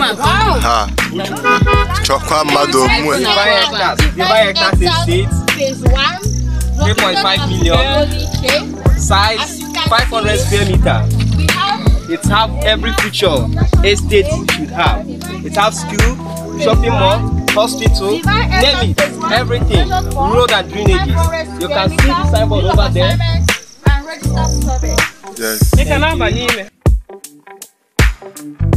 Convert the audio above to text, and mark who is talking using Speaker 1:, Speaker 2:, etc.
Speaker 1: Ha. Chokwa mado mwe.
Speaker 2: Divide hectares in seeds.
Speaker 3: Phase 1.
Speaker 2: 3.5 million. Size 500 square meter. It have every feature estate should have. It have school, shopping mall, hospital, name it, everything, road and drainages. You can see the signboard over there.
Speaker 1: Yes.